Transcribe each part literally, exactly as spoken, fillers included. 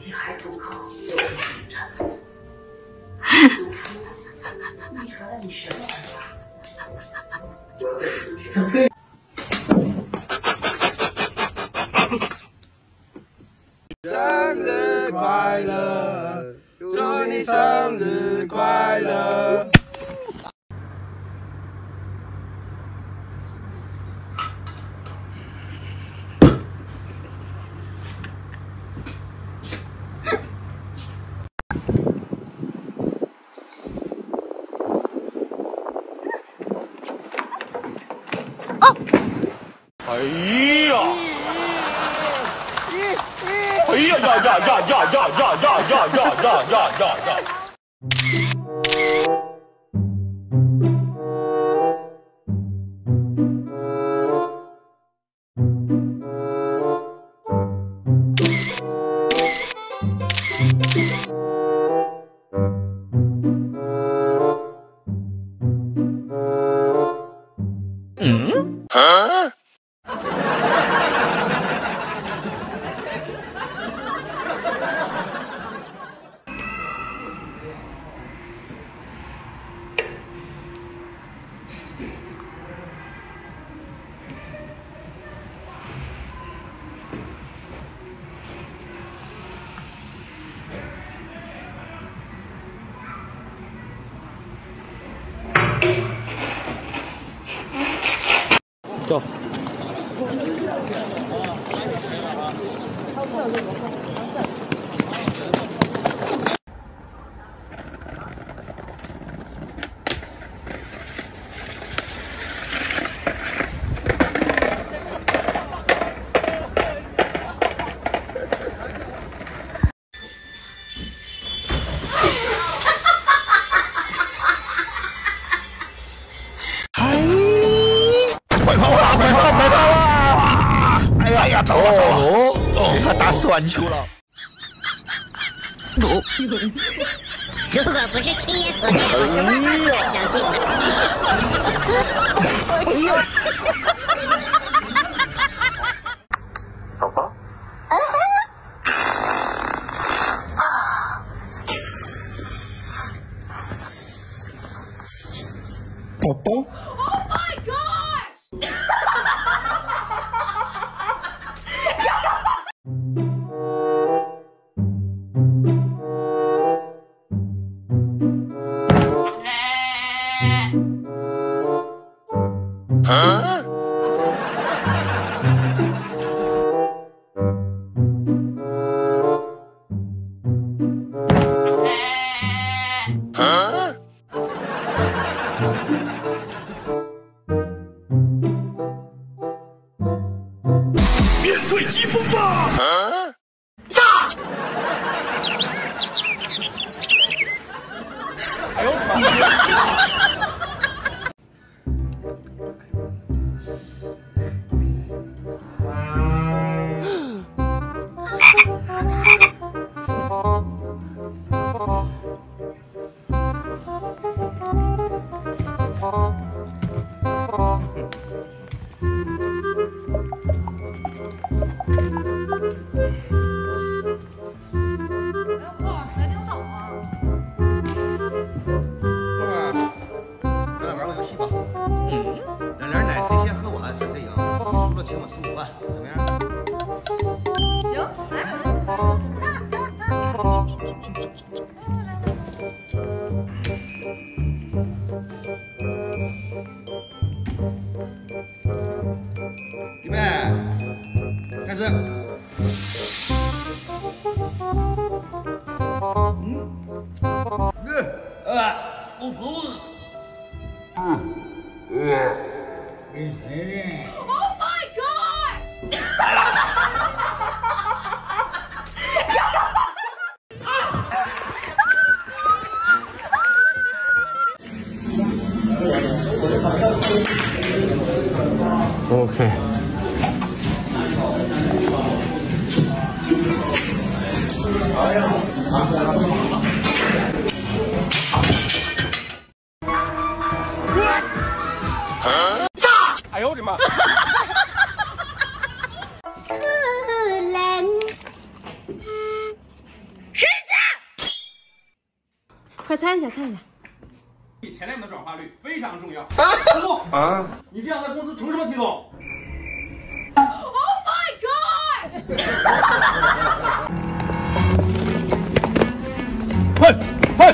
己还不够，又不是战斗。杜夫，你传了你什么玩法？我要在此贴上飞。 生日快乐，祝你生日快乐。 哎呀！哎呀呀呀呀呀呀呀呀呀呀呀呀呀呀！嗯？啊？ 走。快跑啊！快跑！快跑啊！哎呀呀，走了走了，哦，他打死完球了。哦， 如果不是亲眼所见，我是万万不敢相信的。哎呀！ 宝宝。宝宝。 啊！啊！面对疾风吧！啊！炸！哎呦我的妈！ 请我吃午饭，怎么样？ 行，来。 预备，开始。嗯，呃，我服了。嗯，呃，你服。 OK。炸！哎呦我的妈！ 四人快猜一下，猜一下。 前量的转化率非常重要。 啊啊！ 你这样在公司成什么体统 Oh my gosh！ 快快！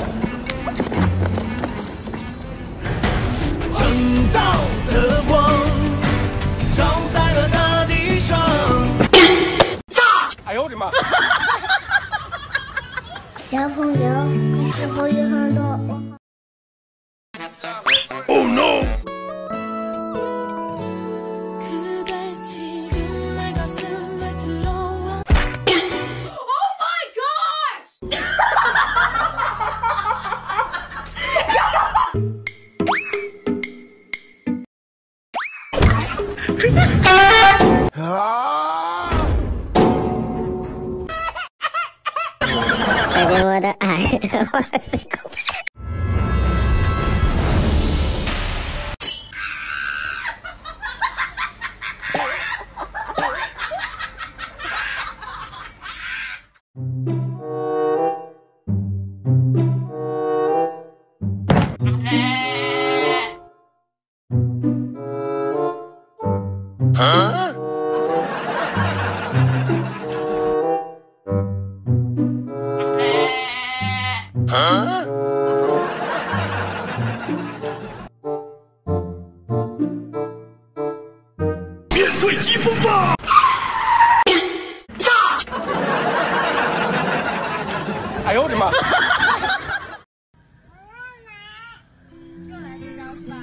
正道的光照在了大地上。 哎呦我的妈！ 小朋友，你是否有很多？ Oh no！ Oh my gosh！ 啊！ 带着我的爱，我的心口。 啊！啊！面对疾风吧！炸！ 哎呦我的妈！ 又来这招是吧？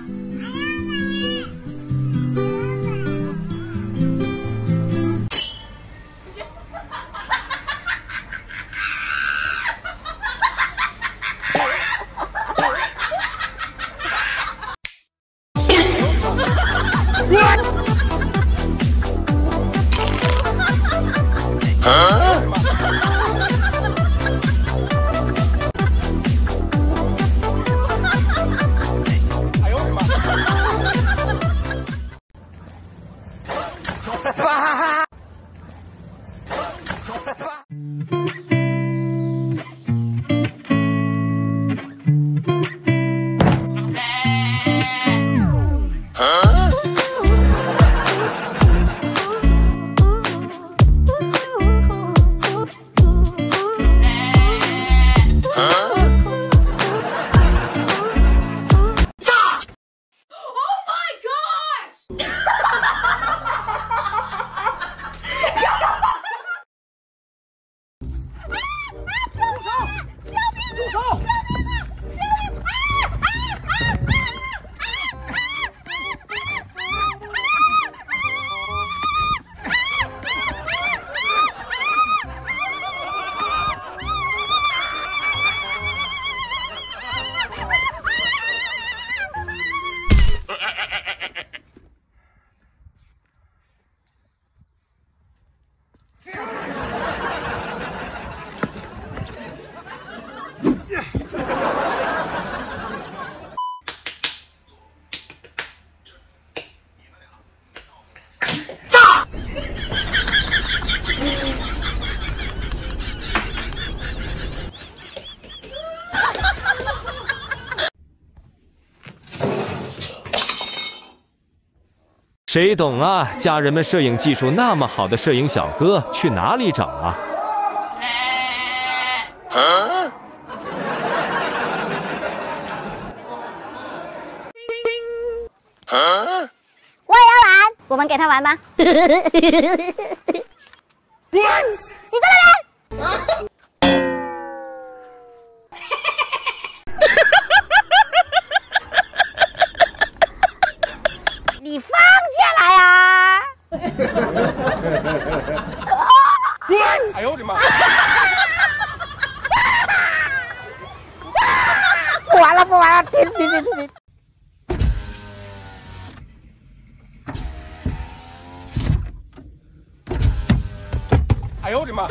啊！ 哎呦我的妈！ 啊！ Oh my gosh！ 谁懂啊？家人们摄影技术那么好的摄影小哥去哪里找啊？ 啊！啊！ 我也要玩，我们给他玩吧。你在那边。你放下来呀！ 哎呦我的妈！ 不玩了，不玩了，停停停停！ 哎呦我的妈！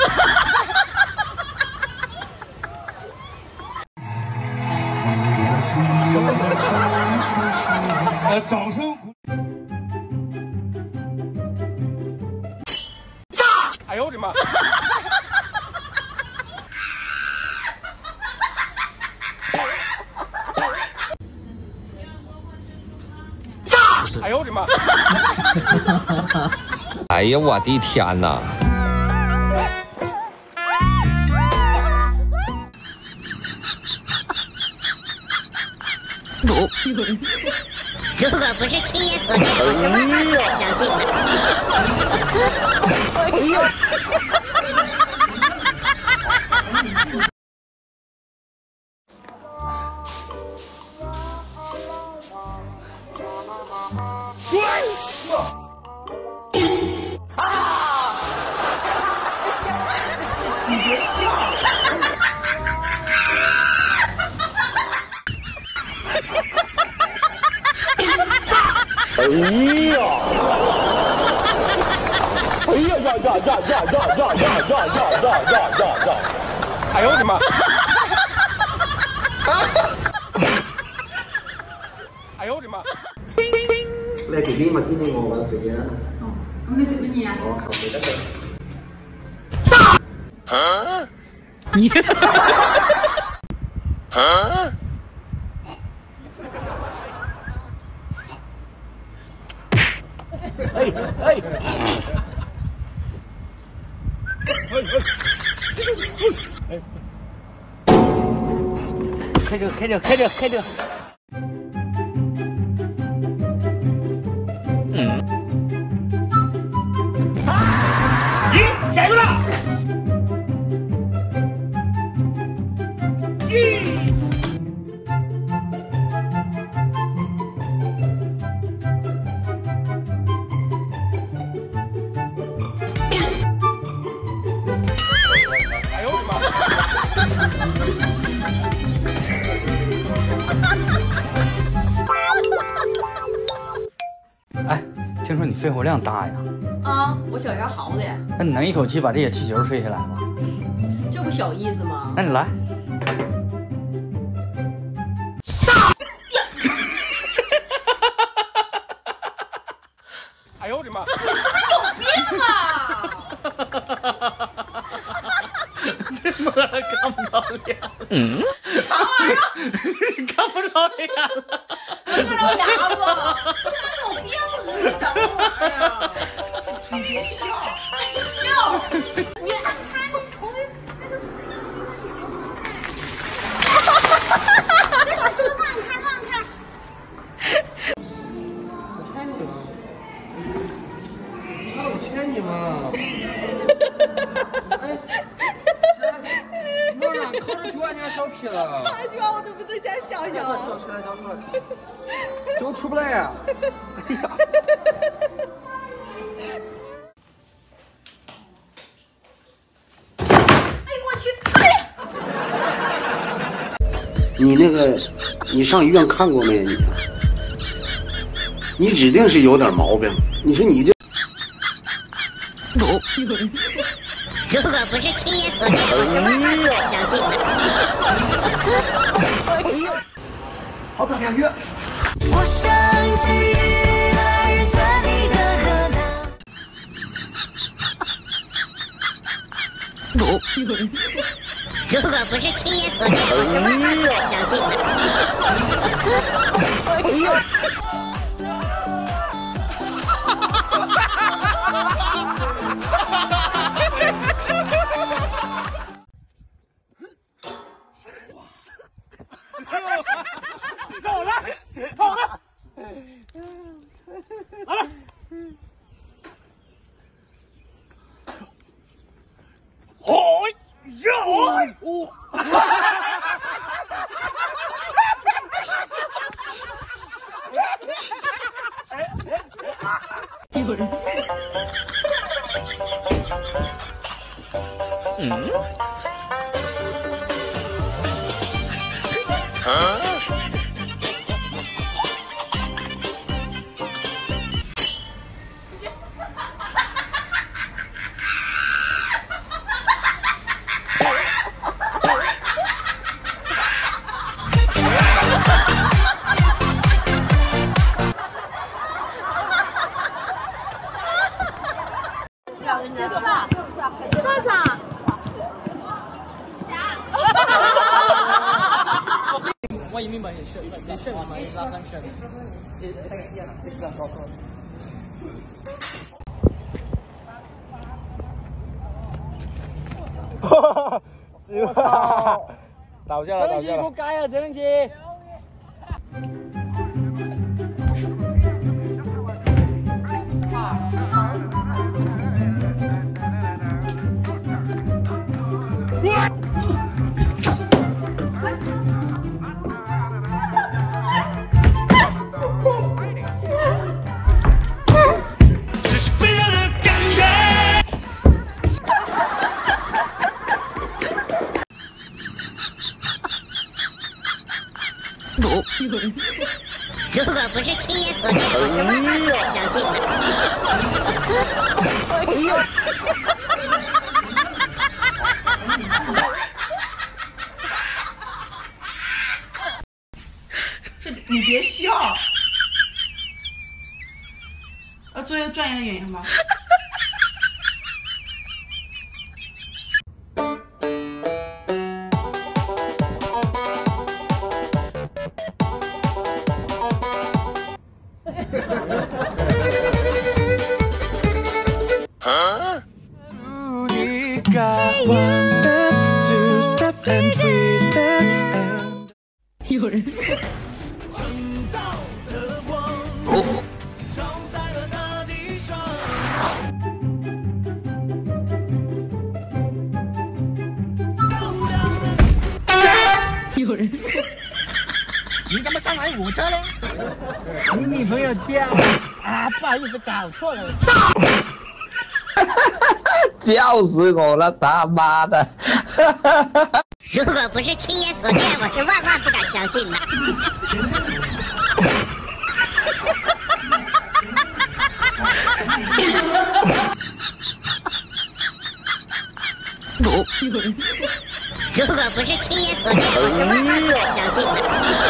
呃，掌声鼓！炸！哎呦我的妈！ 哎呦我的妈！ 哎呀，我的天哪！ 如果不是亲眼所见，我是万万不敢相信的。哎呦！ 你别笑！ 哎呀！哎呀呀呀呀呀呀呀呀呀呀呀呀呀！ 哎呦我的妈！哎呦我的妈！ 你條邊咪天氣我揾死啊！ 哦，咁你食乜嘢啊？ 我求其得嘅。 啊？你？啊？ 哎哎！ 开车开车开车开车！ 嗯。 咦，改住了！咦！哎呦我的妈！ 哎，听说你肺活量大呀？ 啊，我小烟好的呀。 那你能一口气把这些气球吹下来吗？ 这不小意思吗？ 那你来。 哎呦我的妈！ 你是不是有病啊？ 这么看不着脸。 嗯。 啥玩意儿？ 看不着脸了。 看不着牙吧？他有病是不是？整这玩意儿？ 你别笑！ 笑！你看他那头那个水那个手放开放开。 我欠你吗？哎，我让考着九万年小屁了。 他说我都不能想想想。 叫出来，叫出来，就出不来呀！哎呀！ 哎我去！哎。 你那个，你上医院看过没？你，你指定是有点毛病。你说你这。 如果不是亲眼所见，我是万万不敢相信的。 好大感觉。 我像只鱼儿在你的河塘。 如果不是亲眼所见，我是万万不敢相信的。 走了，跑了，好了。哦哟！哦。 有人。嗯。啊？ 多少？ 我一明白，你是你是吗？你拉三是。 哈哈，是吧？倒下了，倒下了。 给我改啊，这两集。 这是飞扬的感觉。 如果不是亲眼所见，我是万万不敢相信的。哎呦！ 这你别笑，要做一个专业的演员吧。 啊 One step, two steps, and three steps, and 有人。 哦。照在了大地上。 有人。 你怎么上来我这呢？你女朋友掉啊？不好意思，搞错了。 笑死我了，他妈的！ 如果不是亲眼所见，我是万万不敢相信的。 有人。 如果不是亲眼所见，我是万万不敢相信的。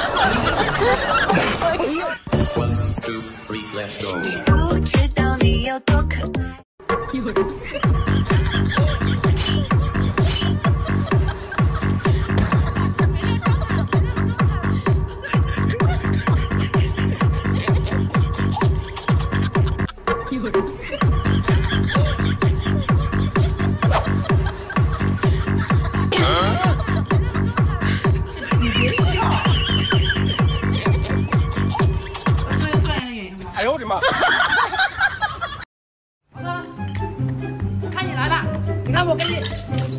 不知道你有多可爱。 有人。有人。 你别笑，要做一个专业的演员吧。 哎呦我的妈！ 我看你来了，你看我给你。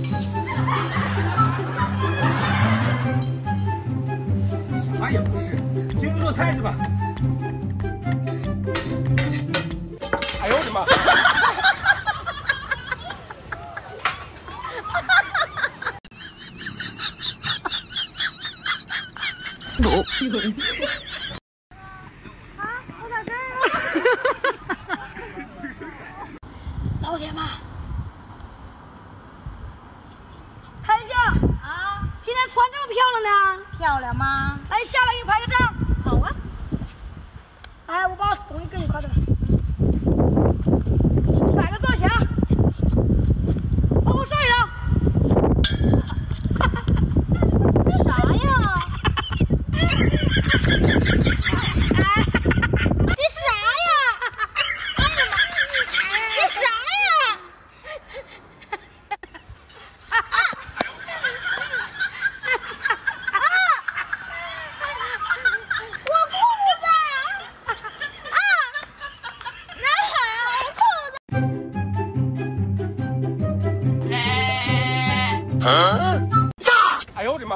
啥也不是，经不住菜是吧？哎呦我的妈！ 有有人。 啊，我在这儿啊！老铁们， 台姐啊，今天穿这么漂亮呢？漂亮吗？来，下来给你拍个照。好啊。哎，我把东西给你，快点。摆个造型，往后上一张。啥呀？这啥呀？这啥呀？我裤子啊！那还我裤子。 啊！哎呦我的妈！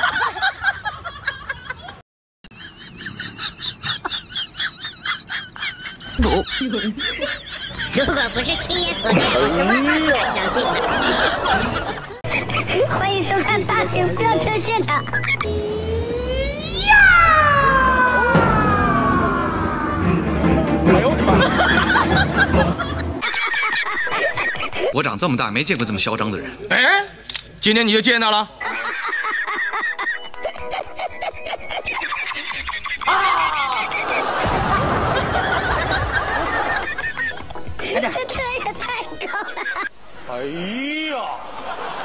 有有人。 如果不是亲眼所见，我是万万不敢相信的。欢迎收看大型飙车现场。 哎呦我的妈！ 我长这么大没见过这么嚣张的人。 哎，今天你就见到了。 这车也太高了！ 哎呀！